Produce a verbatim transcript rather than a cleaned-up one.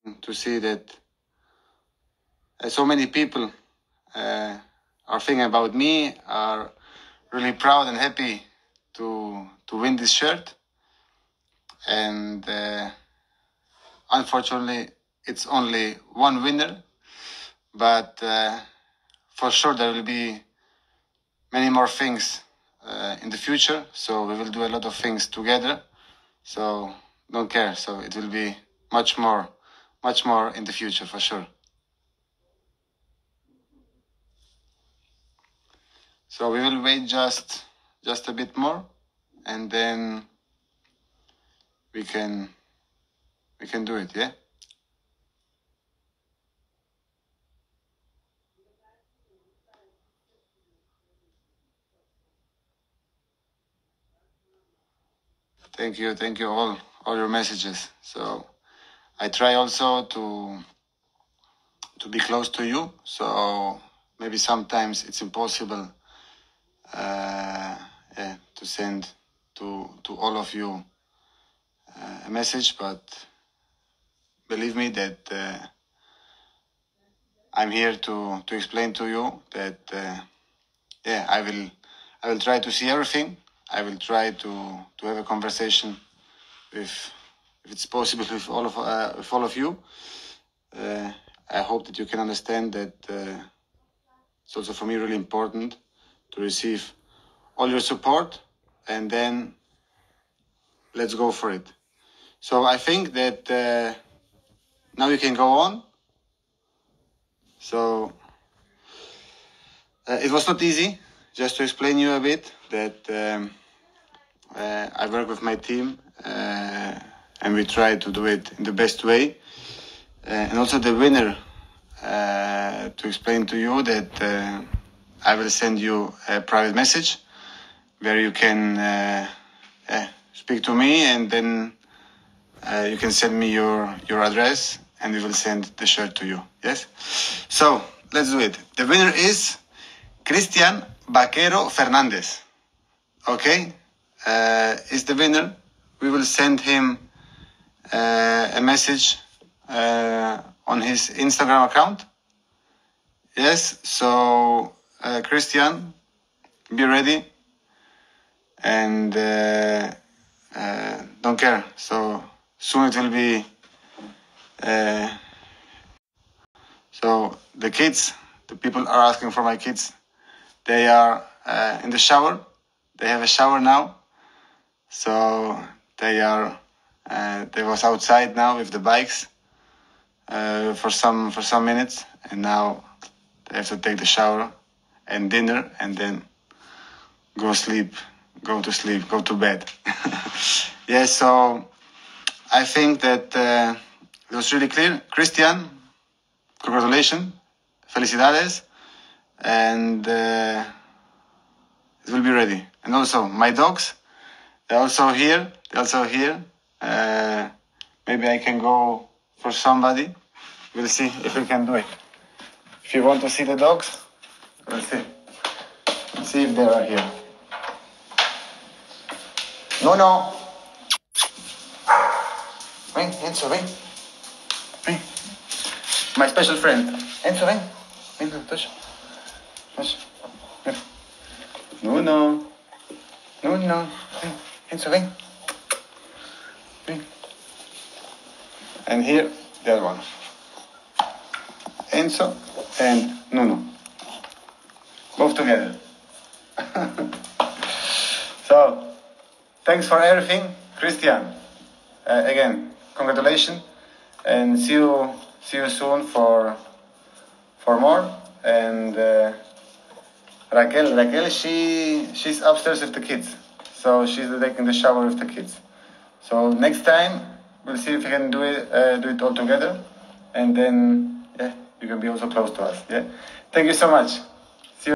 to see that uh, so many people uh, are thinking about me, are really proud and happy to to win this shirt. And uh, unfortunately, it's only one winner, but uh, for sure there will be many more things uh, in the future. So we will do a lot of things together. So don't care. So it will be much more, much more in the future for sure. So we will wait just, just a bit more, and then we can, we can do it. Yeah. Thank you, thank you all, all your messages. So I try also to to be close to you. So maybe sometimes it's impossible uh, yeah, to send to to all of you uh, a message, but believe me that uh, I'm here to to explain to you that uh, yeah, I will I will try to see everything. I will try to to have a conversation with, if it's possible, with all of uh, with all of you. Uh, I hope that you can understand that uh, it's also for me really important to receive all your support, and then let's go for it. So I think that uh, now you can go on. So uh, it was not easy. Just to explain you a bit that um, uh, I work with my team uh, and we try to do it in the best way. Uh, and also the winner, uh, to explain to you that uh, I will send you a private message where you can uh, uh, speak to me, and then uh, you can send me your, your address and we will send the shirt to you. Yes? So let's do it. The winner is Cristian Vaquero Fernandez. Okay? Uh, is the winner. We will send him uh, a message uh, on his Instagram account. Yes, so uh, Christian, be ready, and uh, uh, don't care. So soon it will be. Uh, so the kids, the people are asking for my kids. They are uh, in the shower. They have a shower now. So they are. Uh, they was outside now with the bikes uh, for some for some minutes, and now they have to take the shower and dinner, and then go sleep, go to sleep, go to bed. Yeah, so I think that uh, it was really clear. Christian, congratulations, felicidades, and uh, it will be ready. And also my dogs, they're also here. They're also here. Uh, maybe I can go for somebody. We'll see if we can do it. If you want to see the dogs, we'll see. Let's see if they are here. No, no. Ven, Enzo, ven. Ven. My special friend. Enzo, ven. Ven, touch. Touch. No, no. No, no. Ven. Enzo, ven. Ven. And here, the other one. Enzo and Nuno. Both together. So, thanks for everything, Christian. Uh, again, congratulations, and see you see you soon for for more. And uh, Raquel, Raquel, she she's upstairs with the kids, so she's taking the shower with the kids. So next time we'll see if we can do it uh, do it all together, and then yeah, you can be also close to us. Yeah, thank you so much.